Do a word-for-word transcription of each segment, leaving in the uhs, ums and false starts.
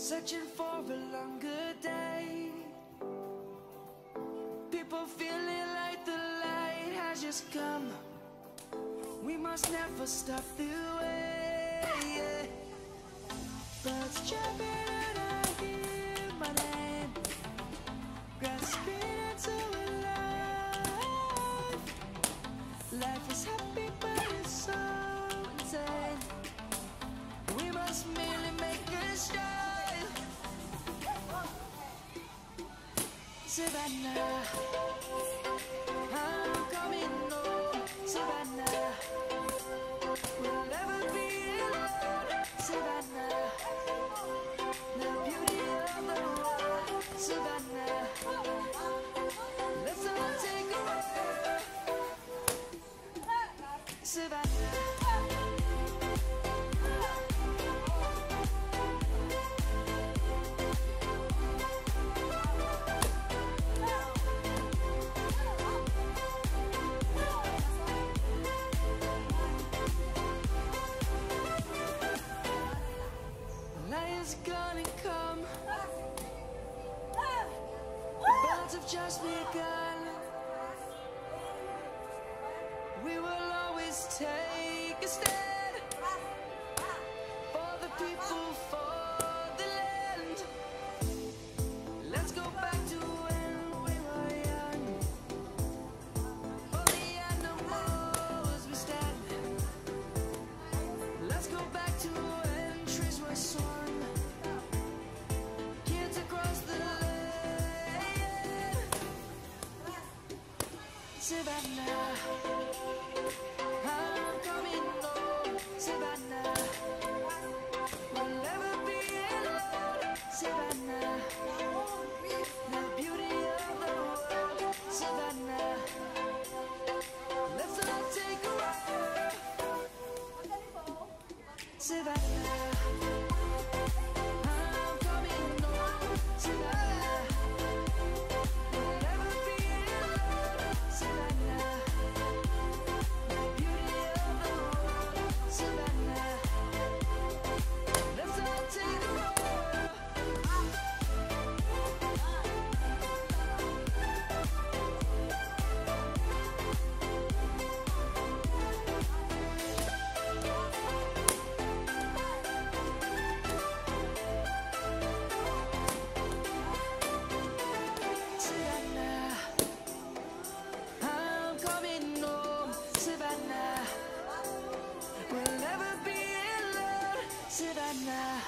searching for a longer day. People feeling like the light has just come. We must never stop the way, yeah. Birds jumping and I hear my name, grasping into a life. Life is happy but it's so insane. We must merely make a start. Savannah, I'm coming home. Savannah, we'll never be alone. Savannah, the beauty of the world. Savannah, let's all take a walk. Savannah. Lion's gonna come. The birds have just begun. We will always take a stand for the people, for the land. Let's go back to when we were young. For the animals we stand. Let's go back to when trees were swung. Kids across the land. Savannah, I'm coming home. Savannah, we'll never be alone. Savannah, the beauty of the world. Savannah, let's all take a walk. Savannah, I'm coming home. Savannah, we'll never be alone. Savannah, the beauty of the world. Savannah, let's all take a walk. Savannah, I'm coming home. Savannah, we'll never be alone. Savannah.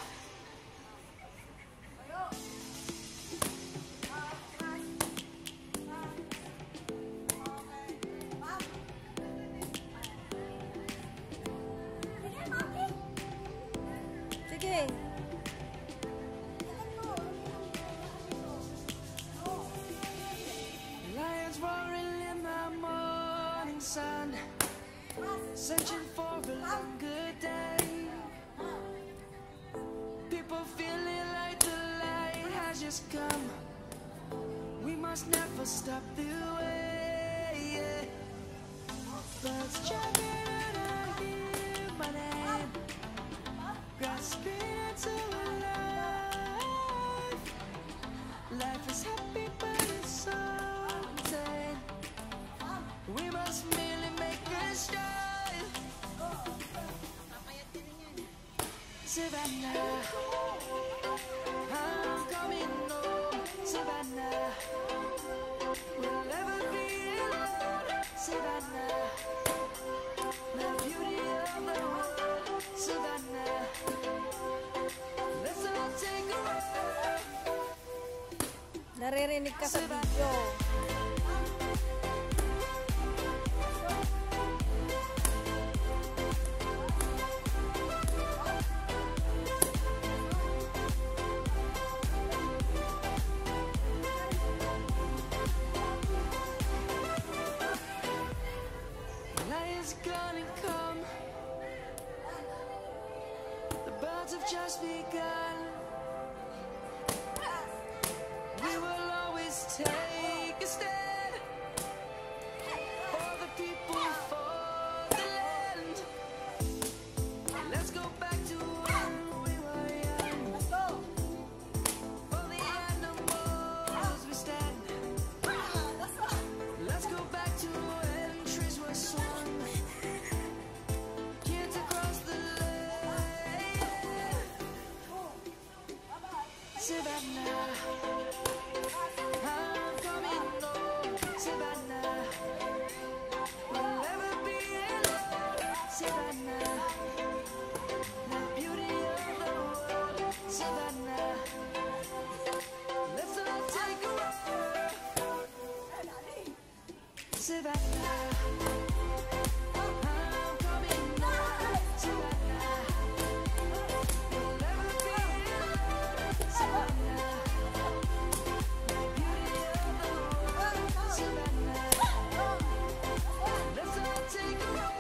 Sige. Lions roaring in the morning sun, searching for a longer day. People feeling like the light has just come. We must never stop the way, yeah. Birds jumping and I hear my name, grasping into a life. Life is happy but it's so insane. We must merely make a start. Savannah, I'm coming home. Savannah, we'll never be alone. Savannah, the beauty of the world. Savannah, let's all take a walk. Naririnig ka sa video. Lion's gonna come. The birds have just begun. We will always take a stand Savannah, I'm coming home, Savannah. We'll never be alone, Savannah. The beauty of the world, Savannah. Let's all take a walk, Savannah. I'm coming home, Savannah. We'll never be alone, Savannah. The beauty of the world, Savannah. Let's all take a walk.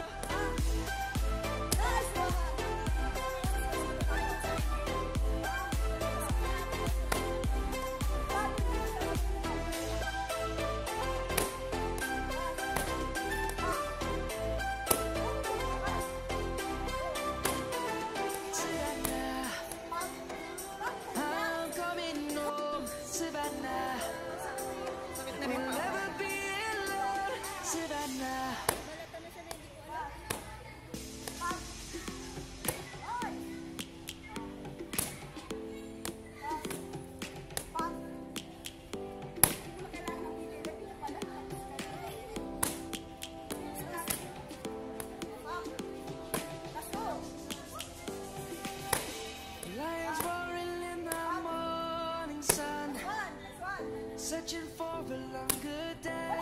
Savannah, I'm coming home, Savannah. We'll never be alone, Savannah. Lions roaring in the morning sun, searching for a longer day.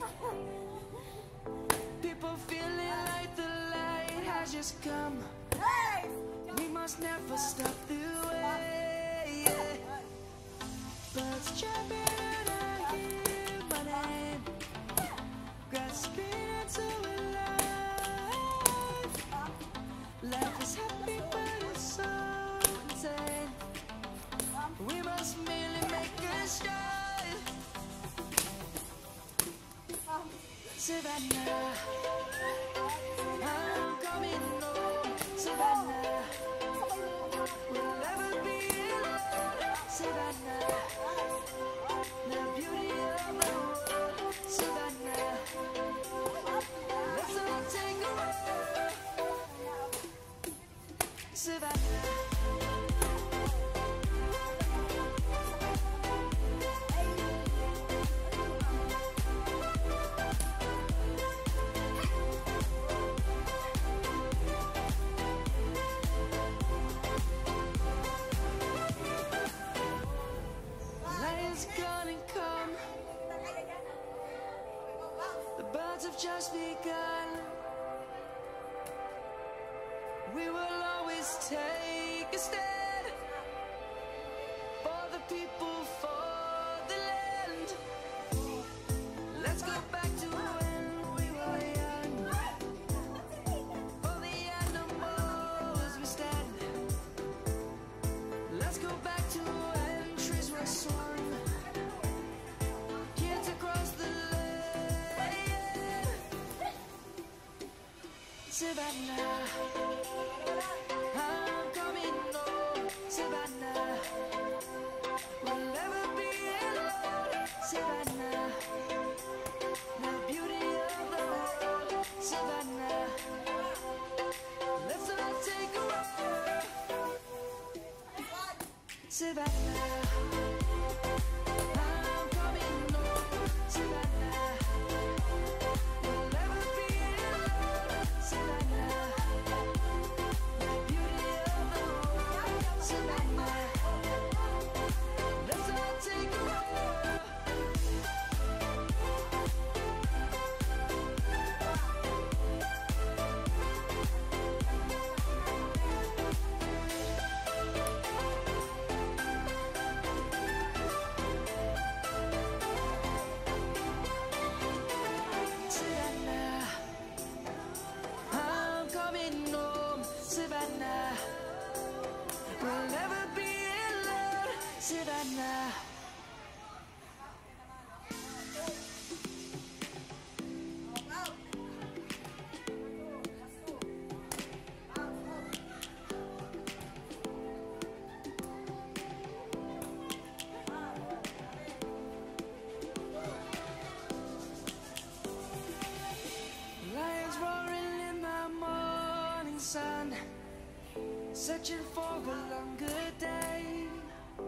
People feeling like the light has just come. We must never stop the way. Birds chirping and I hear my name, grasping into life. Life is happy but it's so insane. We must merely make a start. Savannah, I'm coming home, Savannah. We'll never be alone, Savannah. The beauty of the world, Savannah. Let's all take a walk, Savannah. Light is gonna come. The birds have just begun. We will always take a stand for the people, for the land. Let's go back to when we were young. For the animals we stand. Let's go back to when trees were swung. Kids across the land. Savannah, I'm coming home, Savannah. We'll never be alone, Savannah. The beauty of the world, Savannah. Let's all take a walk, Savannah. I'm coming home, Savannah. We'll never be alone, Savannah. The beauty of the world, Savannah. Let's all take a walk. Savannah, I'm coming home, Savannah. We'll never be alone, Savannah. Lions roaring in the morning sun, searching for a longer day.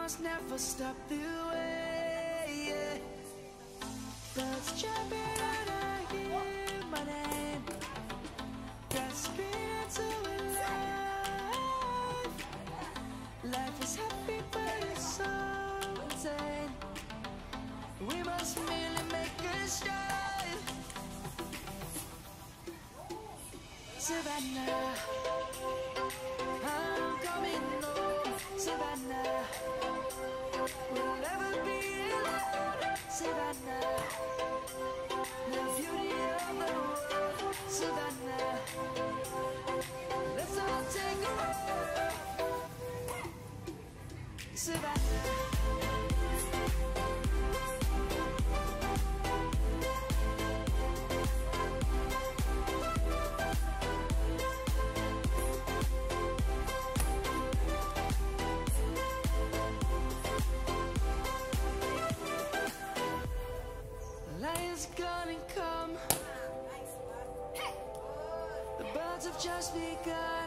must never stop the way. Yeah. Birds jumping and I hear my name, grasping into life. Life is happy but it's so insane. We must merely make a stride. Savannah, I'm coming home. Savannah, we'll never be alone. Savannah, the beauty of the world. Savannah, let's all take a walk. Savannah. Lion's gonna come. The birds have just begun.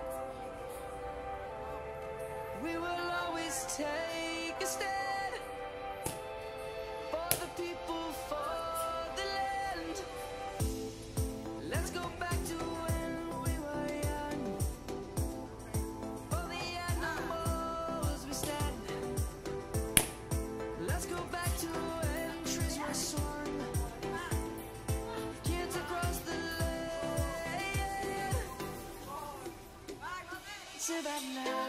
We will always take a stand for the people, for the land. Let's go back to when we were young. For the animals we stand. Let's go back to when trees were swung. Kids across the land. Savannah.